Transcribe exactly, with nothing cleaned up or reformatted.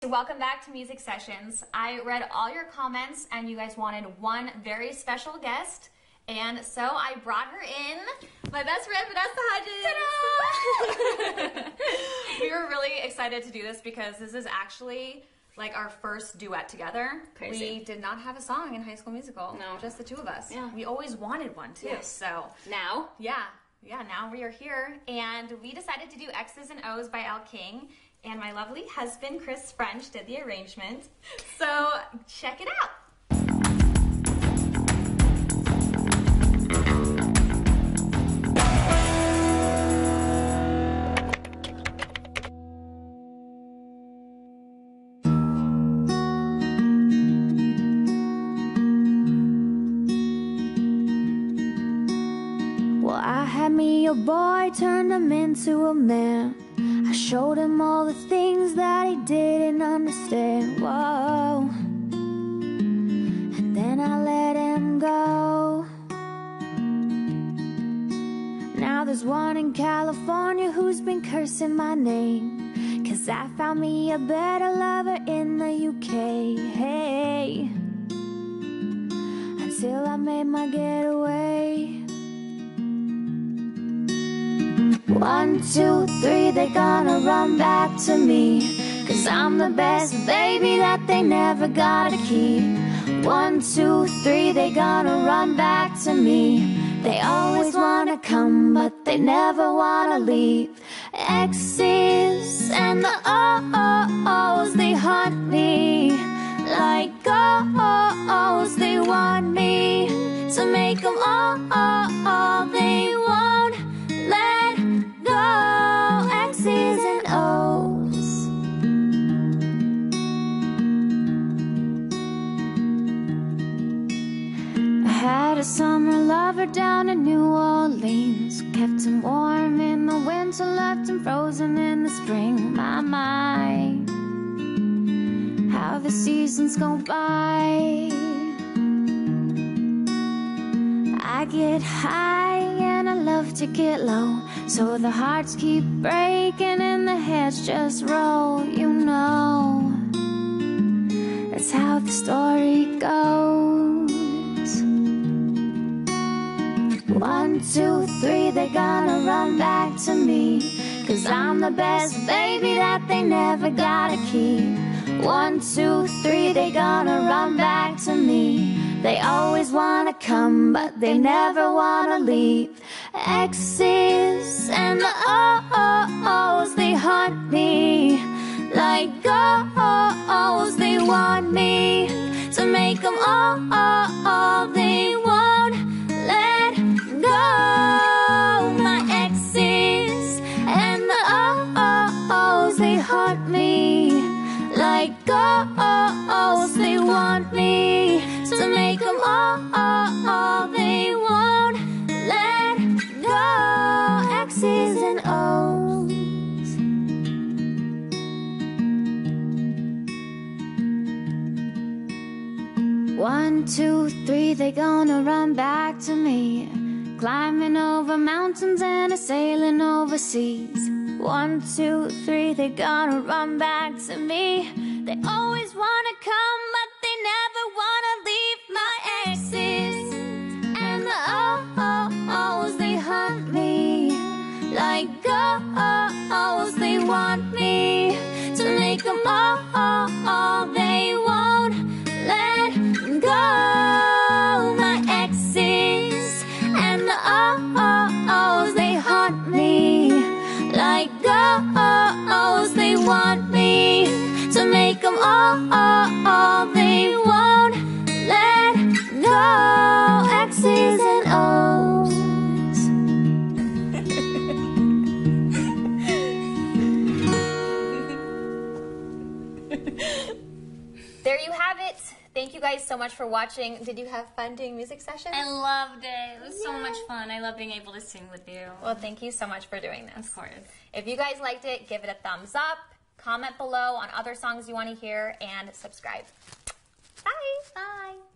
welcome back to Music Sessions. I read all your comments and you guys wanted one very special guest, and so I brought her in, my best friend Vanessa Hudgens. We were really excited to do this because this is actually like our first duet together. Crazy. We did not have a song in High School Musical. No. Just the two of us. Yeah. We always wanted one too. Yes. So Now? yeah. Yeah, now we are here, and we decided to do X's and O's by Elle King, and my lovely husband, Chris French, did the arrangement. So check it out. I had me a boy, turned him into a man. I showed him all the things that he didn't understand. Whoa. And then I let him go. Now there's one in California who's been cursing my name, 'cause I found me a better lover in the U K. Hey, until I made my getaway. One, two, three, they're gonna run back to me, 'cause I'm the best baby that they never gotta keep. One, two, three, they're gonna run back to me. They always wanna come, but they never wanna leave. X's and the O's, they haunt me like O's. They want me to make them all, all, all. They won't let go. X's and O's. I had a summer lover down in New Orleans, kept him warm in the winter, left him frozen in the spring. My, my, how the seasons go by. I get high and I love to get low, so the hearts keep breaking and the heads just roll. You know, that's how the story goes. One, two, three, they're gonna run back to me, 'cause I'm the best baby that they never gotta keep. One, two, three, they're gonna run back to me. They always wanna come, but they never wanna leave. X's and the O's, they haunt me like O's. They want me to make them all, all, all. They won't let go. My X's and the O's, they haunt me like O's. They want me to make them all, all, all. They won't let go. X's and O's. One, two, three, they're gonna run back to me, climbing over mountains and a sailing overseas. One, two, three, they're gonna run back to me. They always wanna come, but they never wanna leave. My X's and the O's, they haunt me like O's. They want me to make them all, all, all. They won't let go. My X's and the O's, they haunt me like O's. They want me to make them all, all, all. They won't let go. X's and O's. There you have it. Thank you guys so much for watching. Did you have fun doing Music Sessions? I loved it. It was so much fun. I love being able to sing with you. Well, thank you so much for doing this. Of course. If you guys liked it, give it a thumbs up, comment below on other songs you want to hear, and subscribe. Bye. Bye.